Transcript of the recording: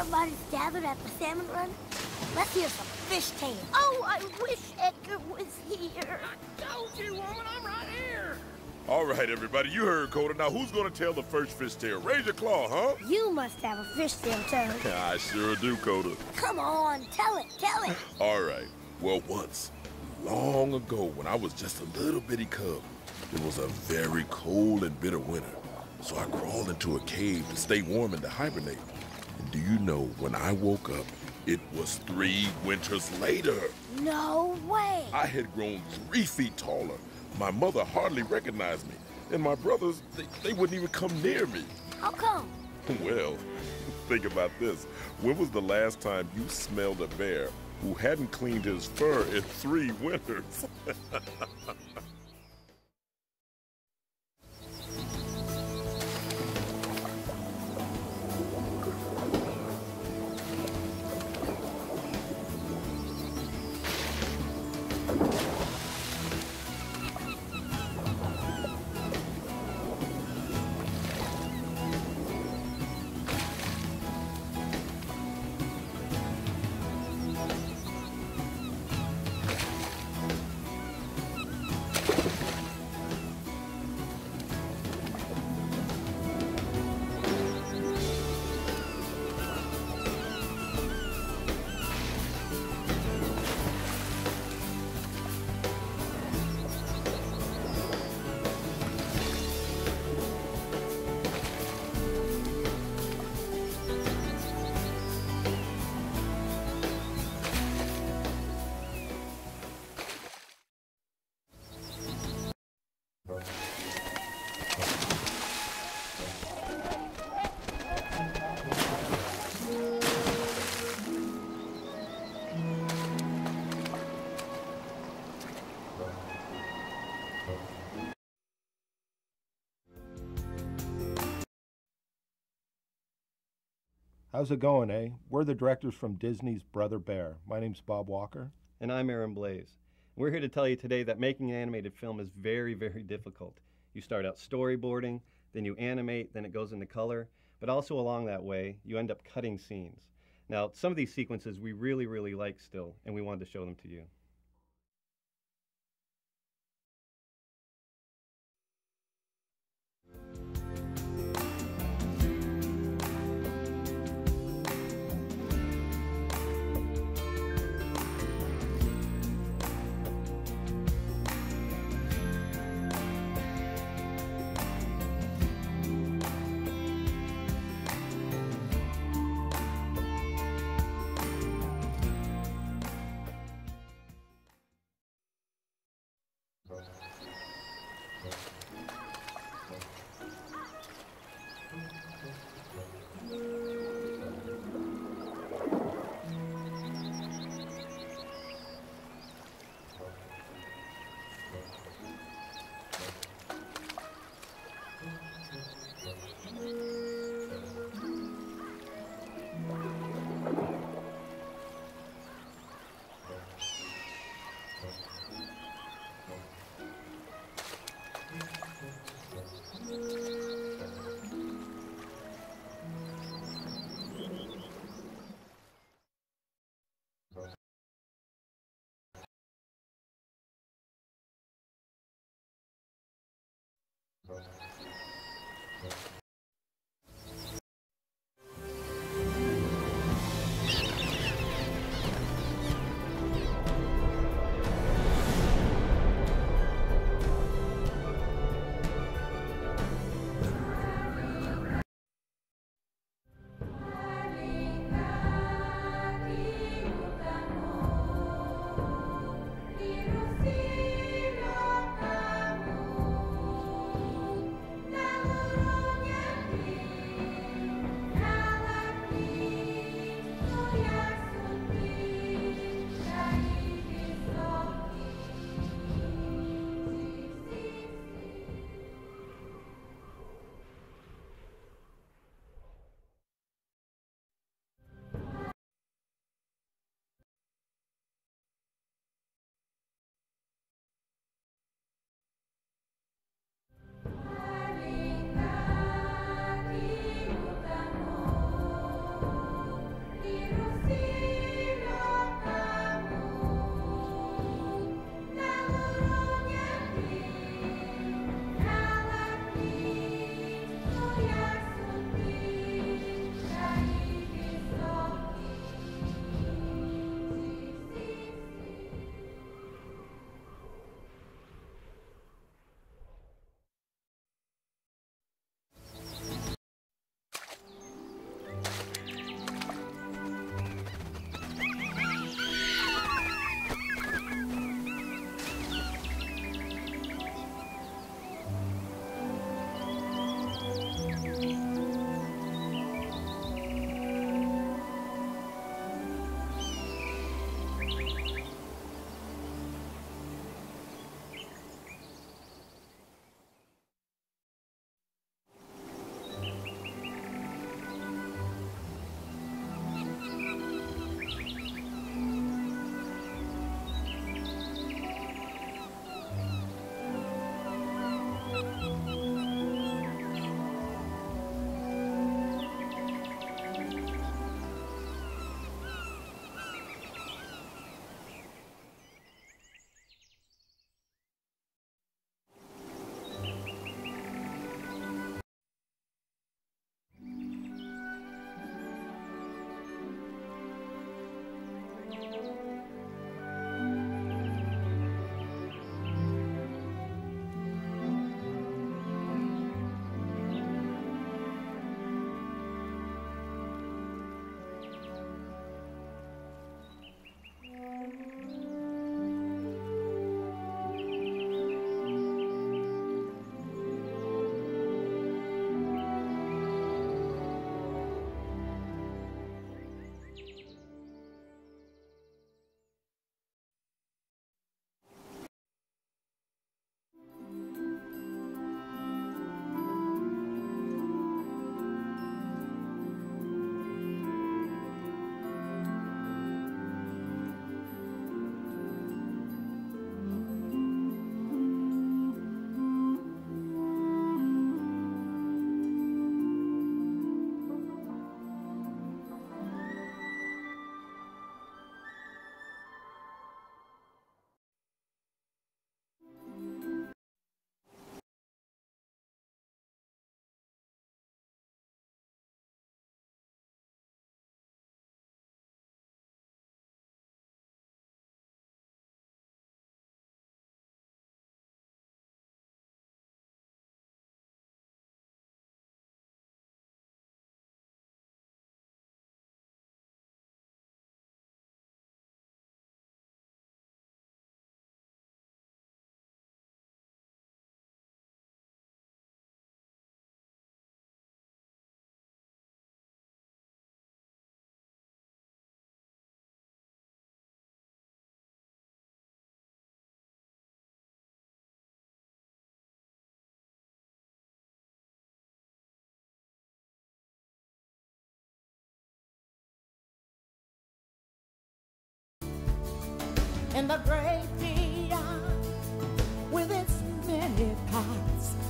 everybody's gathered at the salmon run? Let's hear some fish tales. Oh, I wish Edgar was here. I told you, woman, I'm right here. All right, everybody, you heard Coda. Now, who's gonna tell the first fish tale? Raise your claw, huh? You must have a fish tale, Toad. I sure do, Coda. Come on, tell it, tell it. All right. Well, once, long ago, when I was just a little bitty cub, it was a very cold and bitter winter. So I crawled into a cave to stay warm and to hibernate. And do you know, when I woke up, it was 3 winters later. No way. I had grown 3 feet taller. My mother hardly recognized me. And my brothers, they wouldn't even come near me. How come? Well, think about this. When was the last time you smelled a bear who hadn't cleaned his fur in 3 winters? How's it going, eh? We're the directors from Disney's Brother Bear. My name's Bob Walker. And I'm Aaron Blaze. We're here to tell you today that making an animated film is very, very difficult. You start out storyboarding, then you animate, then it goes into color, but also along that way, you end up cutting scenes. Now, some of these sequences we really, really like still, and we wanted to show them to you. in the great beyond with its many paths